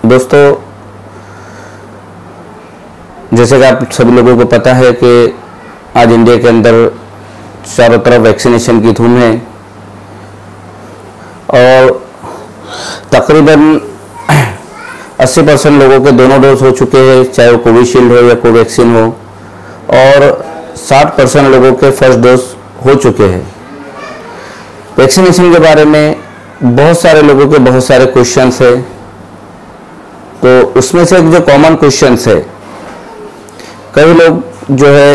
दोस्तों, जैसे कि आप सभी लोगों को पता है कि आज इंडिया के अंदर चारों तरफ वैक्सीनेशन की धूम है और तकरीबन 80% लोगों के दोनों डोज हो चुके हैं, चाहे वो कोविशील्ड हो या कोवैक्सीन हो, और 60% लोगों के फर्स्ट डोज हो चुके हैं। वैक्सीनेशन के बारे में बहुत सारे लोगों के बहुत सारे क्वेश्चंस है, तो उसमें से एक जो कॉमन क्वेश्चंस है, कई लोग जो है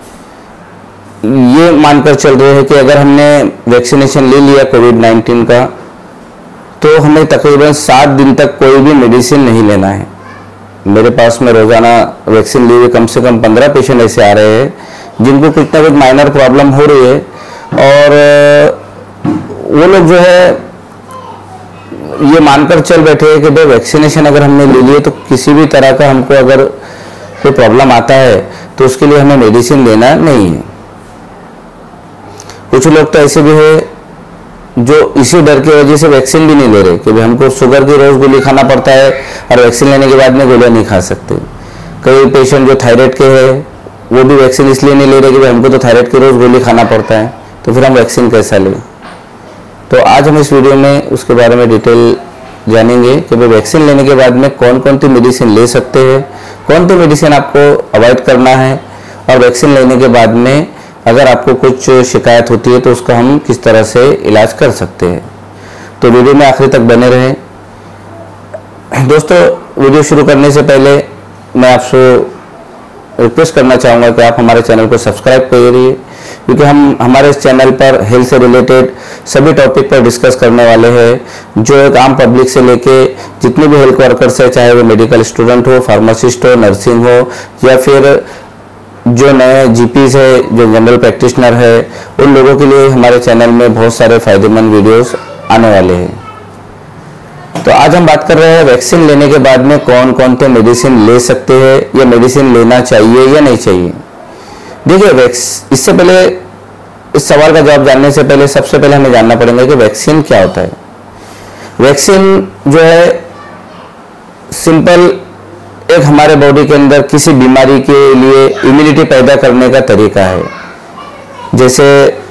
ये मानकर चल रहे हैं कि अगर हमने वैक्सीनेशन ले लिया कोविड-19 का तो हमें तकरीबन 7 दिन तक कोई भी मेडिसिन नहीं लेना है। मेरे पास में रोज़ाना वैक्सीन लिए कम से कम 15 पेशेंट ऐसे आ रहे हैं जिनको कुछ ना कुछ माइनर प्रॉब्लम हो रही है, और वो लोग जो है ये मानकर चल बैठे हैं कि भाई वैक्सीनेशन अगर हमने ले लिए तो किसी भी तरह का हमको अगर कोई प्रॉब्लम आता है तो उसके लिए हमें मेडिसिन लेना नहीं है। कुछ लोग तो ऐसे भी है जो इसी डर की वजह से वैक्सीन भी नहीं ले रहे कि भाई हमको शुगर की रोज गोली खाना पड़ता है और वैक्सीन लेने के बाद में गोलियां नहीं खा सकते। कई पेशेंट जो थायराइड के हैं वो भी वैक्सीन इसलिए नहीं ले रहे कि भाई हमको तो थायराइड की रोज गोली खाना पड़ता है, तो फिर हम वैक्सीन कैसा लें। तो आज हम इस वीडियो में उसके बारे में डिटेल जानेंगे कि भाई वैक्सीन लेने के बाद में कौन कौन सी मेडिसिन ले सकते हैं, कौन सी मेडिसिन आपको अवॉइड करना है, और वैक्सीन लेने के बाद में अगर आपको कुछ शिकायत होती है तो उसका हम किस तरह से इलाज कर सकते हैं। तो वीडियो में आखिर तक बने रहें। दोस्तों, वीडियो शुरू करने से पहले मैं आपसे रिक्वेस्ट करना चाहूँगा कि आप हमारे चैनल को सब्सक्राइब करिए, क्योंकि हम हमारे इस चैनल पर हेल्थ से रिलेटेड सभी टॉपिक पर डिस्कस करने वाले हैं, जो एक आम पब्लिक से लेके जितने भी हेल्थ वर्कर्स है, चाहे वो मेडिकल स्टूडेंट हो, फार्मासिस्ट हो, नर्सिंग हो, या फिर जो नए जीपीज है, जो जनरल प्रैक्टिशनर है, उन लोगों के लिए हमारे चैनल में बहुत सारे फायदेमंद वीडियोस आने वाले हैं। तो आज हम बात कर रहे हैं वैक्सीन लेने के बाद में कौन कौन से मेडिसिन ले सकते हैं या मेडिसिन लेना चाहिए या नहीं चाहिए। देखिए, इससे पहले इस सवाल का जवाब जानने से पहले सबसे पहले हमें जानना पड़ेगा कि वैक्सीन क्या होता है। वैक्सीन जो है सिंपल एक हमारे बॉडी के अंदर किसी बीमारी के लिए इम्यूनिटी पैदा करने का तरीका है। जैसे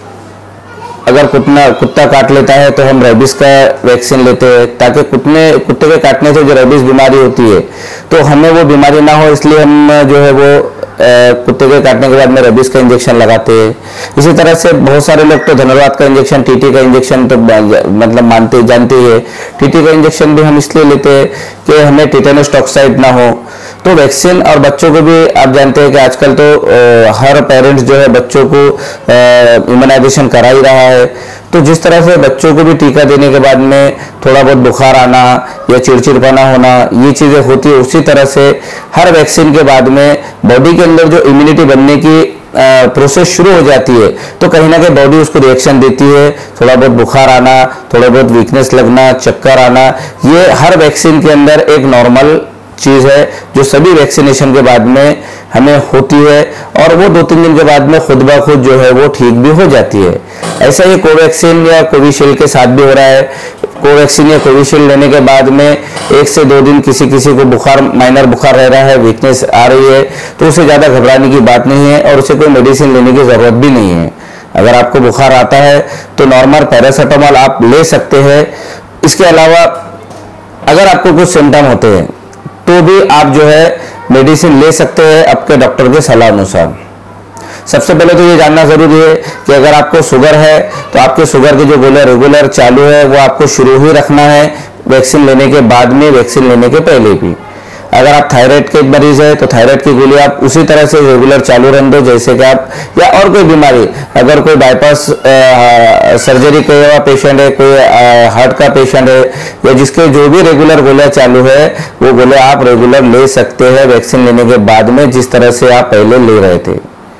अगर कुत्ता काट लेता है तो हम रेबीज का वैक्सीन लेते हैं, ताकि कुत्ते के काटने से जो रेबीज बीमारी होती है तो हमें वो बीमारी ना हो, इसलिए हम जो है वो कुत्ते के काटने के बाद में रेबीज का इंजेक्शन लगाते हैं। इसी तरह से बहुत सारे लोग तो धनुर्वात का इंजेक्शन, टीटी का इंजेक्शन तो मतलब जानते ही है। टीटी का इंजेक्शन भी हम इसलिए लेते हैं कि हमें टिटेनस टॉक्साइड ना हो। तो वैक्सीन, और बच्चों को भी आप जानते हैं कि आजकल तो हर पेरेंट्स जो है बच्चों को इम्यूनाइजेशन करा ही रहा है। तो जिस तरह से बच्चों को भी टीका देने के बाद में थोड़ा बहुत बुखार आना या चिड़चिड़पना होना, ये चीज़ें होती है, उसी तरह से हर वैक्सीन के बाद में बॉडी के अंदर जो इम्यूनिटी बनने की प्रोसेस शुरू हो जाती है, तो कहीं ना कहीं बॉडी उसको रिएक्शन देती है। थोड़ा बहुत बुखार आना, थोड़ा बहुत वीकनेस लगना, चक्कर आना, ये हर वैक्सीन के अंदर एक नॉर्मल चीज़ है जो सभी वैक्सीनेशन के बाद में हमें होती है, और वो 2-3 दिन के बाद में खुद ब खुद जो है वो ठीक भी हो जाती है। ऐसा ही कोवैक्सीन या कोविशील्ड के साथ भी हो रहा है। कोवैक्सीन या कोविशील्ड लेने के बाद में 1 से 2 दिन किसी को बुखार, माइनर बुखार रह रहा है, वीकनेस आ रही है, तो उसे ज़्यादा घबराने की बात नहीं है और उसे कोई मेडिसिन लेने की ज़रूरत भी नहीं है। अगर आपको बुखार आता है तो नॉर्मल पैरासीटामोल आप ले सकते हैं। इसके अलावा अगर आपको कुछ सिम्टम होते हैं तो भी आप जो है मेडिसिन ले सकते हैं आपके डॉक्टर के सलाह अनुसार। सबसे पहले तो ये जानना जरूरी है कि अगर आपको शुगर है तो आपके शुगर की जो गोलियां रेगुलर चालू है वो आपको शुरू ही रखना है, वैक्सीन लेने के बाद में, वैक्सीन लेने के पहले भी। अगर आप थायराइड के मरीज है तो थायराइड की गोली आप उसी तरह से रेगुलर चालू रहने दो जैसे कि आप, या और कोई बीमारी, अगर कोई बाईपास सर्जरी किया हुआ पेशेंट है, कोई हार्ट का पेशेंट है, या जिसके जो भी रेगुलर गोलियां चालू है वो गोलियां आप रेगुलर ले सकते हैं वैक्सीन लेने के बाद में, जिस तरह से आप पहले ले रहे थे।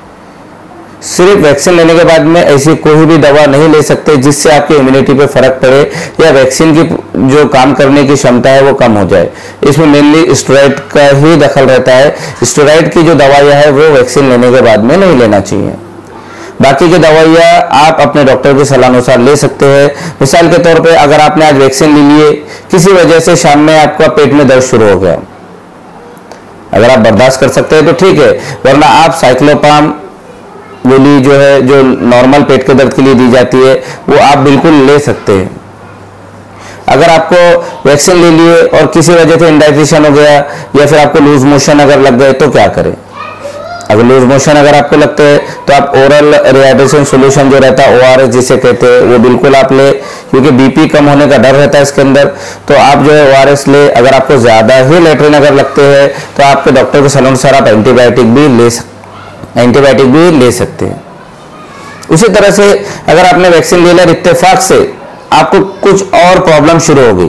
सिर्फ वैक्सीन लेने के बाद में ऐसी कोई भी दवा नहीं ले सकते जिससे आपकी इम्यूनिटी पे फर्क पड़े या वैक्सीन की जो काम करने की क्षमता है वो कम हो जाए। इसमें मेनली स्टेरॉइड का ही दखल रहता है। स्टेरॉइड की जो दवाइयां है वो वैक्सीन लेने के बाद में नहीं लेना चाहिए। बाकी की दवाइयाँ आप अपने डॉक्टर की सलाह अनुसार ले सकते हैं। मिसाल के तौर पे अगर आपने आज वैक्सीन ले लिए, किसी वजह से शाम में आपका पेट में दर्द शुरू हो गया, अगर आप बर्दाश्त कर सकते हैं तो ठीक है, वरना आप साइक्लोपाम गोली जो है, जो नॉर्मल पेट के दर्द के लिए दी जाती है, वो आप बिल्कुल ले सकते हैं। अगर आपको वैक्सीन ले लिए और किसी वजह से इंडाइजेशन हो गया या फिर आपको लूज मोशन अगर लग गए तो क्या करें? अगर लूज मोशन अगर आपको लगते हैं तो आप ओरल रिहाइड्रेशन सॉल्यूशन जो रहता है, ORS जिसे कहते हैं, वो बिल्कुल आप ले, क्योंकि बीपी कम होने का डर रहता है इसके अंदर। तो आप जो है ORS ले। अगर आपको ज्यादा ही लेटरिन अगर लगते हैं तो आपके डॉक्टर के सलाह अनुसार आप एंटीबायोटिक भी ले सकते हैं। उसी तरह से अगर आपने वैक्सीन ले लिया, इत्तेफाक से आपको कुछ और प्रॉब्लम शुरू हो गई,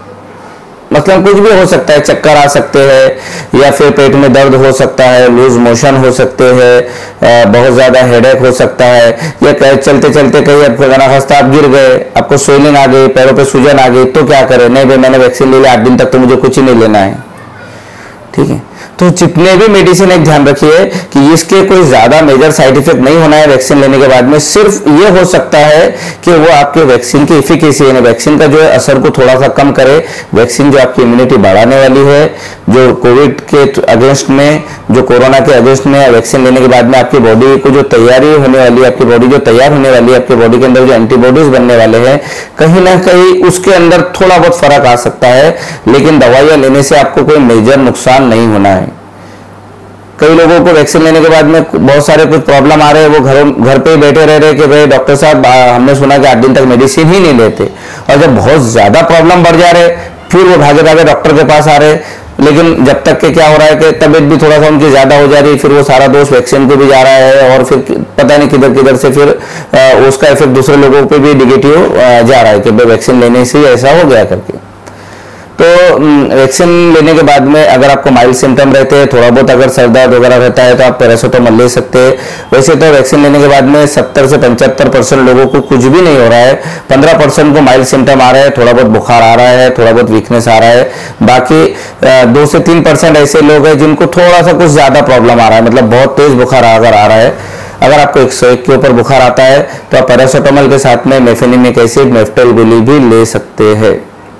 मतलब कुछ भी हो सकता है, चक्कर आ सकते हैं या फिर पेट में दर्द हो सकता है, लूज मोशन हो सकते हैं, बहुत ज्यादा हेडेक हो सकता है, या चलते चलते कहीं आपको खस्ता आप गिर गए, आपको स्वेलिंग आ गई, पैरों पे सूजन आ गई, तो क्या करें? नहीं भाई, मैंने वैक्सीन ले लिया, 8 दिन तक तो मुझे कुछ ही नहीं लेना है, ठीक है। तो जितने भी मेडिसिन, एक ध्यान रखिए कि इसके कोई ज्यादा मेजर साइड इफेक्ट नहीं होना है वैक्सीन लेने के बाद में। सिर्फ ये हो सकता है कि वो आपके वैक्सीन की एफिकेसी, यानी वैक्सीन का जो है असर को थोड़ा सा कम करे। वैक्सीन जो आपकी इम्यूनिटी बढ़ाने वाली है, जो कोविड के अगेंस्ट में, जो कोरोना के अगेंस्ट में वैक्सीन लेने के बाद में आपकी बॉडी को जो तैयारी होने वाली है, आपकी बॉडी जो तैयार होने वाली है, आपकी बॉडी के अंदर जो एंटीबॉडीज बनने वाले हैं, कहीं ना कहीं उसके अंदर थोड़ा बहुत फर्क आ सकता है, लेकिन दवाइयां लेने से आपको कोई मेजर नुकसान नहीं होना है। कई लोगों को वैक्सीन लेने के बाद में बहुत सारे कुछ प्रॉब्लम आ रहे हैं, वो घर पे ही बैठे रह रहे कि भाई डॉक्टर साहब हमने सुना कि 8 दिन तक मेडिसिन ही नहीं लेते, और जब बहुत ज्यादा प्रॉब्लम बढ़ जा रहे फिर वो भागे भागे डॉक्टर के पास आ रहे। लेकिन जब तक के क्या हो रहा है कि तबीयत भी थोड़ा सा उनकी ज्यादा हो जा रही है, फिर वो सारा दोष वैक्सीन को भी जा रहा है, और फिर पता नहीं किधर किधर से फिर उसका इफेक्ट दूसरे लोगों पे भी निगेटिव जा रहा है कि भाई वैक्सीन लेने से ही ऐसा हो गया करके। तो वैक्सीन लेने के बाद में अगर आपको माइल्ड सिम्टम रहते हैं, थोड़ा बहुत अगर सर दर्द वगैरह रहता है, तो आप पैरासिटामोल ले सकते हैं। वैसे तो वैक्सीन लेने के बाद में 70 से 75% लोगों को कुछ भी नहीं हो रहा है, 15% को माइल्ड सिम्टम आ रहा है, थोड़ा बहुत बुखार आ रहा है, थोड़ा बहुत वीकनेस आ रहा है। बाकी 2 से 3% ऐसे लोग हैं जिनको थोड़ा सा कुछ ज्यादा प्रॉब्लम आ रहा है, मतलब बहुत तेज बुखार अगर आ रहा है। अगर आपको 101 के ऊपर बुखार आता है तो आप पैरासिटामोल के साथ में मेफेनिमिक एसिड, मेफ्टेल गोली भी ले सकते हैं।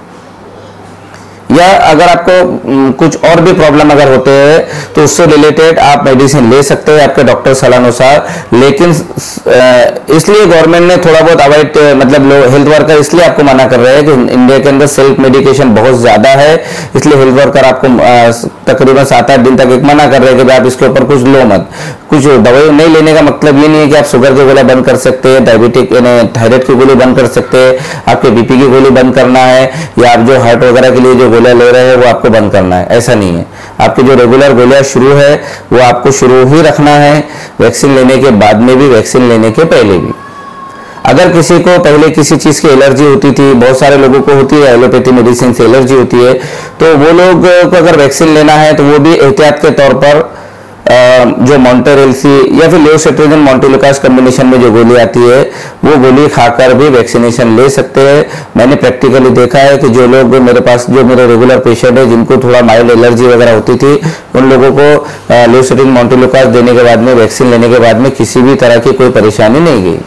या अगर आपको कुछ और भी प्रॉब्लम अगर होते हैं तो उससे रिलेटेड आप मेडिसिन ले सकते हैं आपके डॉक्टर सलाह अनुसार। लेकिन इसलिए गवर्नमेंट ने थोड़ा बहुत अवॉइड, मतलब हेल्थ वर्कर इसलिए आपको मना कर रहे हैं कि इंडिया के अंदर सेल्फ मेडिकेशन बहुत ज्यादा है, इसलिए हेल्थ वर्कर आपको तकरीबन 7-8 दिन तक एक मना कर रहे हैं कि आप इसके ऊपर कुछ लो मत। कुछ दवाई नहीं लेने का मतलब ये नहीं है कि आप शुगर की गोली बंद कर सकते हैं, डायबिटिक थायराइड की गोली बंद कर सकते हैं, आपके बीपी की गोली बंद करना है, या आप जो हार्ट वगैरह के लिए जो गोलियां ले रहे हैं वो आपको बंद करना है, ऐसा नहीं है। आपकी जो रेगुलर गोलियां शुरू है वो आपको शुरू ही रखना है, वैक्सीन लेने के बाद में भी, वैक्सीन लेने के पहले भी। अगर किसी को पहले किसी चीज की एलर्जी होती थी, बहुत सारे लोगों को होती है एलोपैथी मेडिसिन से एलर्जी होती है, तो वो लोग को अगर वैक्सीन लेना है तो वो भी एहतियात के तौर पर जो मॉन्टेरेल्सी या फिर लेवोसिट्राजिन मॉन्टेलुकास कॉम्बिनेशन में जो गोली आती है वो गोली खाकर भी वैक्सीनेशन ले सकते हैं। मैंने प्रैक्टिकली देखा है कि जो लोग मेरे पास, जो मेरे रेगुलर पेशेंट है जिनको थोड़ा माइल्ड एलर्जी वगैरह होती थी, उन लोगों को लेवोसिट्राजिन मॉन्टेलुकास देने के बाद में, वैक्सीन लेने के बाद में किसी भी तरह की कोई परेशानी नहीं गई।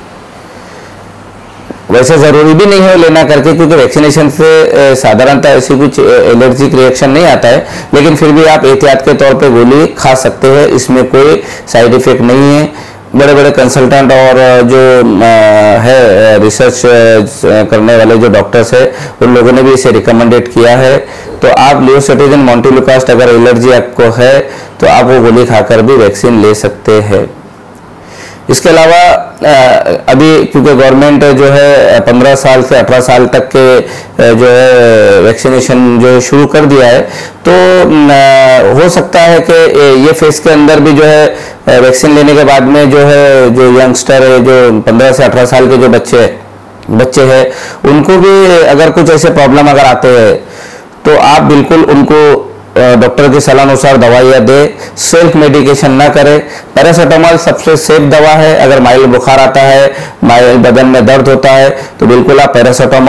वैसे जरूरी भी नहीं है लेना करके, क्योंकि वैक्सीनेशन से साधारणतः ऐसी कुछ एलर्जिक रिएक्शन नहीं आता है, लेकिन फिर भी आप एहतियात के तौर पे गोली खा सकते हैं, इसमें कोई साइड इफेक्ट नहीं है। बड़े बड़े कंसल्टेंट और जो है रिसर्च करने वाले जो डॉक्टर्स है, उन लोगों ने भी इसे रिकमेंडेड किया है। तो आप लेवोसिट्राजिन मॉन्टेलुकास अगर एलर्जी आपको है तो आप वो गोली खाकर भी वैक्सीन ले सकते हैं। इसके अलावा अभी क्योंकि गवर्नमेंट जो है 15 साल से 18 साल तक के जो है वैक्सीनेशन जो शुरू कर दिया है, तो हो सकता है कि ये फेज के अंदर भी जो है वैक्सीन लेने के बाद में जो है, जो यंगस्टर है, जो 15 से 18 साल के जो बच्चे हैं, उनको भी अगर कुछ ऐसे प्रॉब्लम अगर आते हैं तो आप बिल्कुल उनको डॉक्टर की सलाह अनुसार दवाइयाँ दे, सेल्फ मेडिकेशन ना करें। पैरासिटामोल सबसे सेफ दवा है। अगर माइल्ड बुखार आता है, माइल्ड बदन में दर्द होता है, तो बिल्कुल आप पैरासिटामोल ले।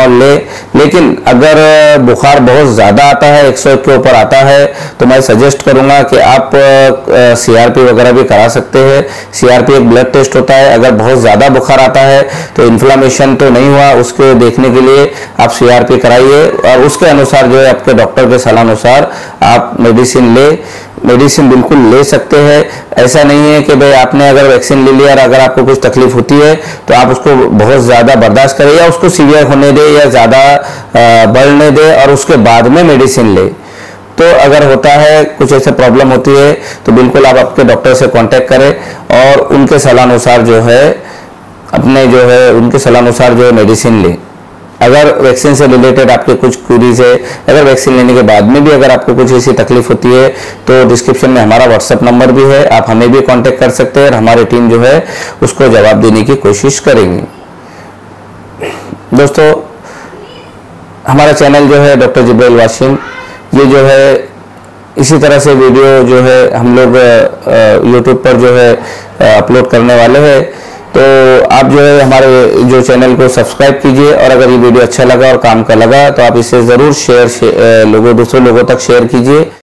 लेकिन अगर बुखार बहुत ज़्यादा आता है, 101 के ऊपर आता है, तो मैं सजेस्ट करूंगा कि आप CRP वगैरह भी करा सकते हैं। CRP एक ब्लड टेस्ट होता है। अगर बहुत ज़्यादा बुखार आता है तो इन्फ्लामेशन तो नहीं हुआ, उसको देखने के लिए आप CRP कराइए और उसके अनुसार जो है आपके डॉक्टर के सलाह अनुसार आप मेडिसिन बिल्कुल ले सकते हैं। ऐसा नहीं है कि भाई आपने अगर वैक्सीन ले लिया और अगर आपको कुछ तकलीफ होती है तो आप उसको बहुत ज़्यादा बर्दाश्त करें या उसको सीवियर होने दे या ज़्यादा बढ़ने दे और उसके बाद में मेडिसिन ले। तो अगर होता है कुछ ऐसे प्रॉब्लम होती है तो बिल्कुल आप आपके डॉक्टर से कांटेक्ट करें और उनके सलाह अनुसार जो है उनके सलाह अनुसार जो है मेडिसिन लें। अगर वैक्सीन से रिलेटेड आपके कुछ क्वेरीज है, अगर वैक्सीन लेने के बाद में भी अगर आपको कुछ ऐसी तकलीफ होती है तो डिस्क्रिप्शन में हमारा व्हाट्सएप नंबर भी है, आप हमें भी कांटेक्ट कर सकते हैं और हमारी टीम जो है उसको जवाब देने की कोशिश करेंगे। दोस्तों, हमारा चैनल जो है डॉक्टर जिब्राइल वाशिम, ये जो है इसी तरह से वीडियो जो है हम लोग यूट्यूब पर जो है अपलोड करने वाले हैं। तो आप जो है हमारे जो चैनल को सब्सक्राइब कीजिए और अगर ये वीडियो अच्छा लगा और काम का लगा तो आप इसे ज़रूर दूसरे लोगों तक शेयर कीजिए।